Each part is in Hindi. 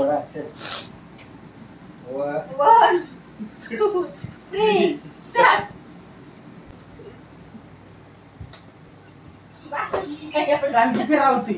1, 2, 3, start. Ganti pirauti.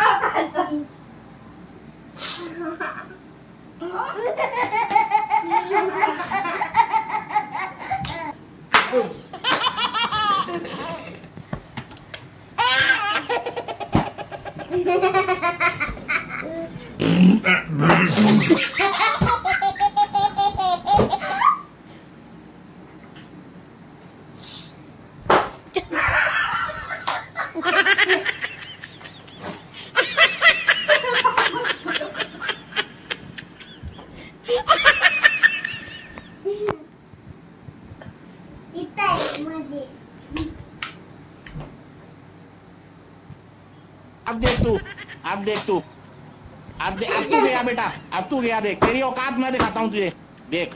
अब देख तू अब तू गया बेटा, अब तू गया, देख तेरी औकात मैं दिखाता हूँ तुझे, देख।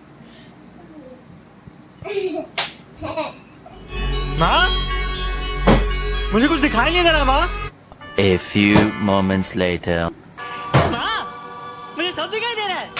माँ, मुझे कुछ दिखाई नहीं दे रहा माँ। A few moments later. माँ, मुझे सब दिखाई दे रहा है।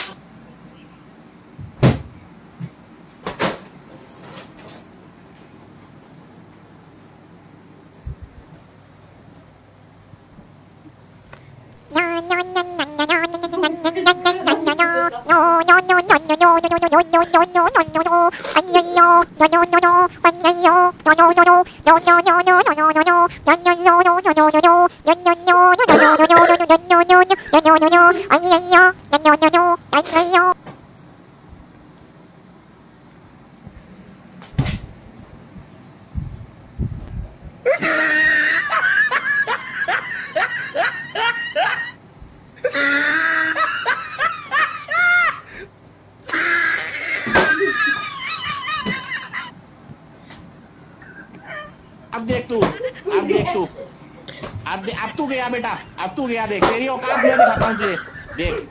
अब तू गया बेटा, अब तू गया, देख तेरी औकात मैं दिखाता हूँ तुझे, देख।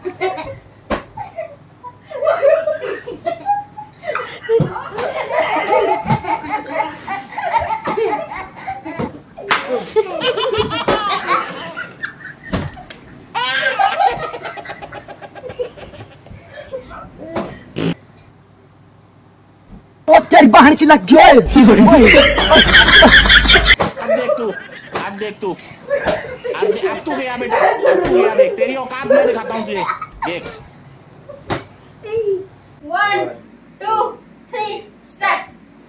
ओ तेरी बहन की लग गया। अब तू गया बेटा, अब तू गया, देख तेरी औकात मैं दिखाता हूँ तुझे, देख। 1, 2, 3, start.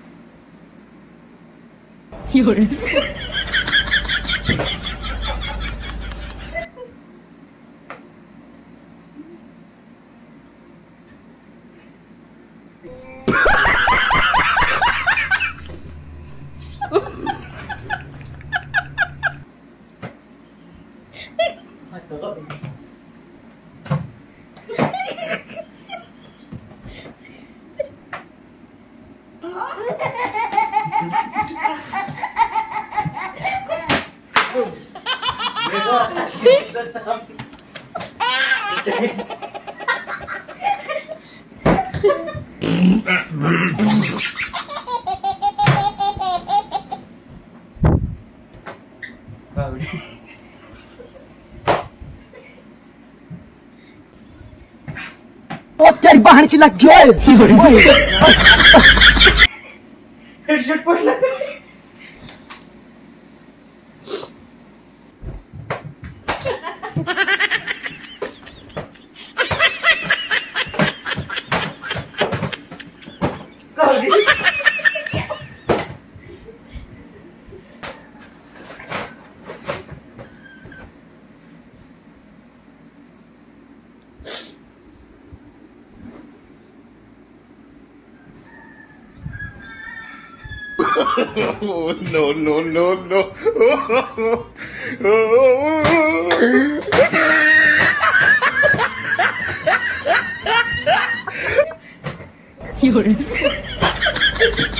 ओ तेरी बहन की लग गया। Oh, no, no, no, no. You're